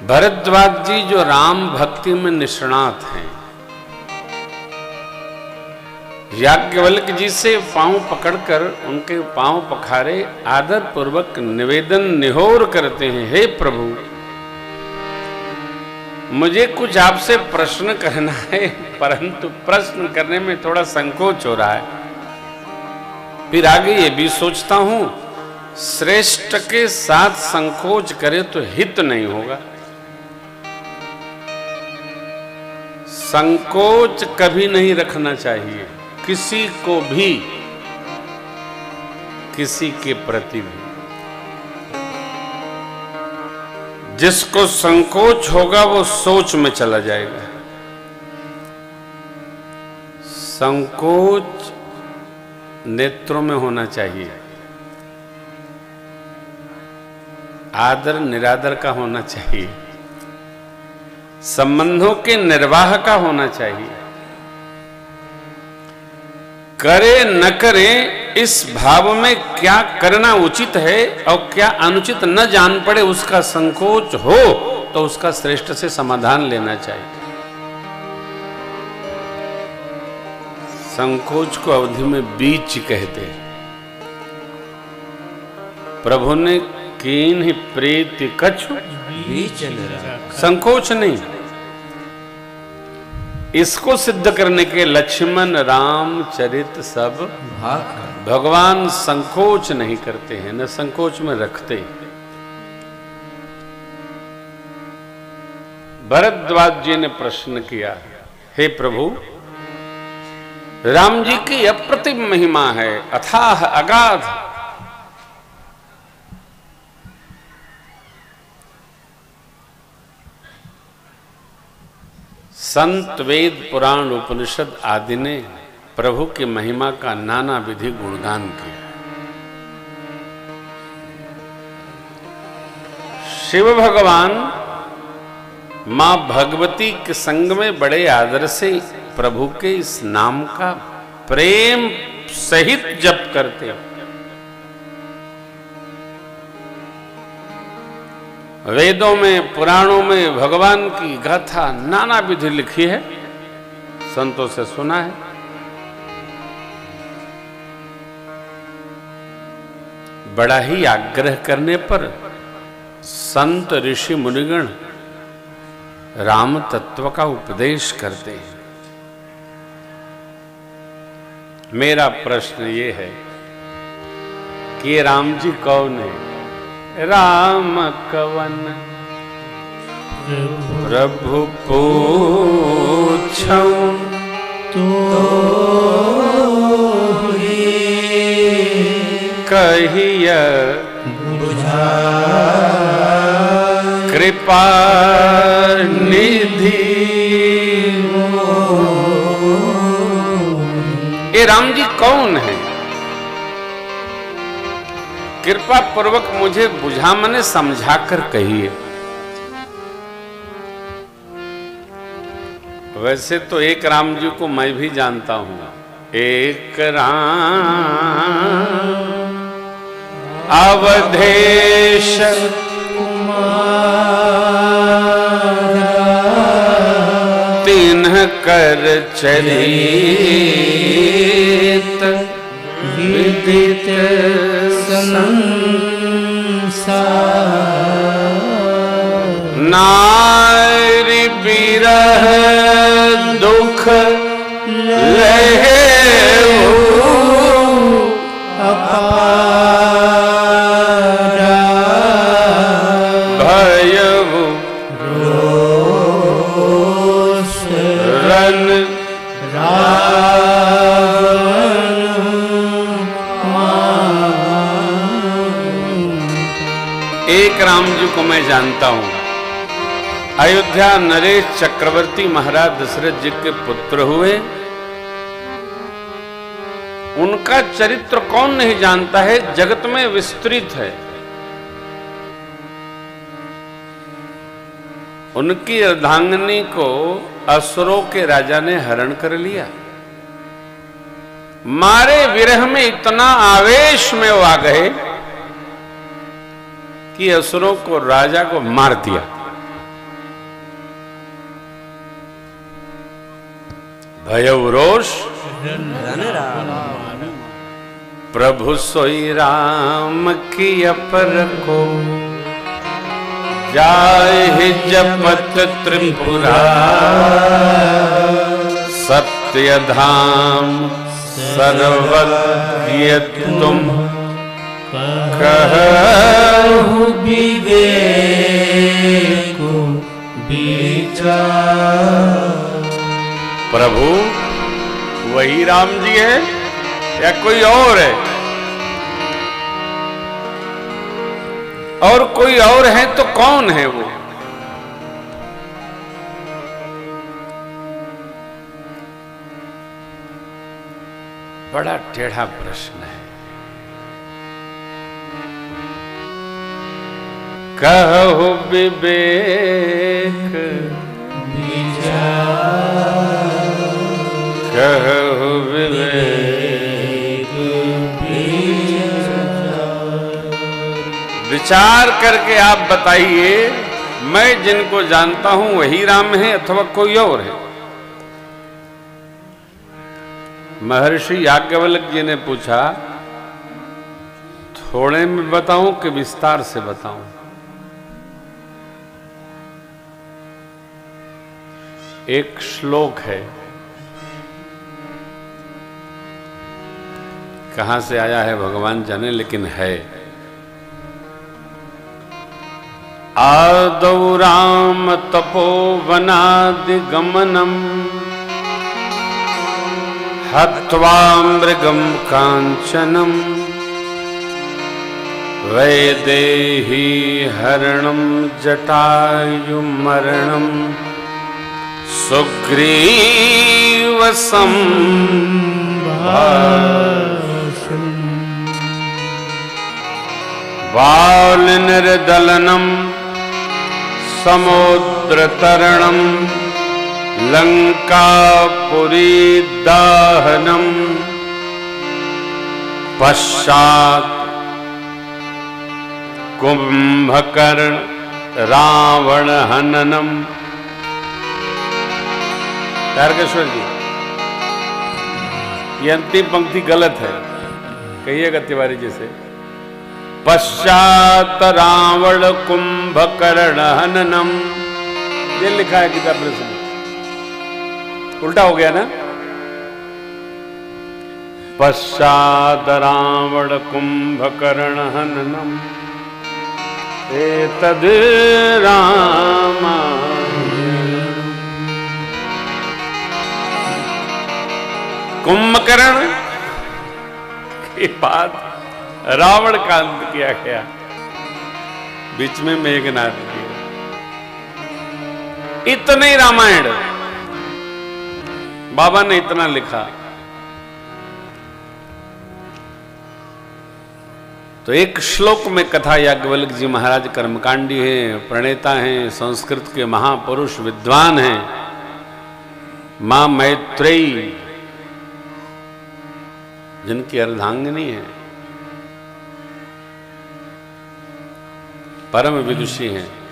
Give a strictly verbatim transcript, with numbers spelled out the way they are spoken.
भरद्वाज जी जो राम भक्ति में निष्णात हैं, याज्ञवल्क्य जी से पांव पकड़कर उनके पांव पखारे आदर पूर्वक निवेदन निहोर करते हैं, हे प्रभु मुझे कुछ आपसे प्रश्न करना है, परंतु प्रश्न करने में थोड़ा संकोच हो रहा है। फिर आगे ये भी सोचता हूं, श्रेष्ठ के साथ संकोच करे तो हित नहीं होगा। संकोच कभी नहीं रखना चाहिए किसी को भी, किसी के प्रति भी। जिसको संकोच होगा वो सोच में चला जाएगा। संकोच नेत्रों में होना चाहिए, आदर निरादर का होना चाहिए, संबंधों के निर्वाह का होना चाहिए। करे न करे इस भाव में क्या करना उचित है और क्या अनुचित न जान पड़े उसका संकोच हो तो उसका श्रेष्ठ से समाधान लेना चाहिए। संकोच को अवधि में बीच कहते हैं। प्रभु ने कीन ही प्रीति कछु बीच, संकोच नहीं। इसको सिद्ध करने के लक्ष्मण राम चरित सब भगवान संकोच नहीं करते हैं, न संकोच में रखते। भरद्वाज जी ने प्रश्न किया, हे प्रभु राम जी की अप्रतिम महिमा है, अथाह अगाध। संत वेद पुराण उपनिषद आदि ने प्रभु की महिमा का नाना विधि गुणगान किया। शिव भगवान मां भगवती के संग में बड़े आदर से प्रभु के इस नाम का प्रेम सहित जप करते हैं। वेदों में पुराणों में भगवान की गाथा नाना विधि लिखी है, संतों से सुना है। बड़ा ही आग्रह करने पर संत ऋषि मुनिगण राम तत्व का उपदेश करते हैं। मेरा प्रश्न ये है कि ये राम जी कौन है? राम कवन प्रभु पूछऊं तो कहिया बुझा कृपा निधि। ये राम जी कौन है? कृपा पूर्वक मुझे बुझा मने समझा कर कहिए। वैसे तो एक राम जी को मैं भी जानता हूं, एक राम अवधेश तिन्ह कर चरित विदित नारी बिरह दुख लहे अपारा भयउ रोष रन एक राम जी को मैं जानता हूं। अयोध्या नरेश चक्रवर्ती महाराज दशरथ जी के पुत्र हुए। उनका चरित्र कौन नहीं जानता है, जगत में विस्तृत है। उनकी अर्धांगिनी को असुरों के राजा ने हरण कर लिया। मारे विरह में इतना आवेश में वो आ गए कि असुरों को राजा को मार दिया। भयउ रोष प्रभु सोई राम की अपर को, जाहि जपत त्रिपुरा सत्य धाम सर्वज्ञ तुम कहु विवेक विचार। प्रभु वही राम जी है या कोई और है? और कोई और है तो कौन है वो? बड़ा टेढ़ा प्रश्न है। कहो विवेक विचार, कहो विवेक विचार। विचार करके आप बताइए, मैं जिनको जानता हूं वही राम है अथवा कोई और है? महर्षि याज्ञवल्क्य जी ने पूछा, थोड़े में बताऊं कि विस्तार से बताऊं? एक श्लोक है, कहां से आया है भगवान जाने, लेकिन है। आदौ राम तपोवनादि गमनम हत्वा मृगम कांचनम वैदेही हरणम जटायु मरणम सुग्रीव संभाषणम बाल निर्दलनम समुद्र तरणम लंकापुरी दाहनम पश्चात कुंभकर्ण रावण हननम। तारकेश्वर जी, ये अंतिम पंक्ति गलत है, कहिएगा तिवारी जी से। पश्चात रावण कुंभकर्ण हननम, ये लिखा है गीता प्रेस में, उल्टा हो गया ना। पश्चात रावण कुंभकर्ण हननम एतद् रामायणम्। कुंभकर्ण के बाद रावण का अंत किया गया, बीच में मेघनाद किया। इतने ही रामायण बाबा ने इतना लिखा। तो एक श्लोक में कथा याज्ञवल्क्य जी महाराज कर्मकांडी हैं, प्रणेता हैं, संस्कृत के महापुरुष विद्वान हैं। मां मैत्रेयी जिनकी अर्धांगिनी है, परम विदुषी हैं,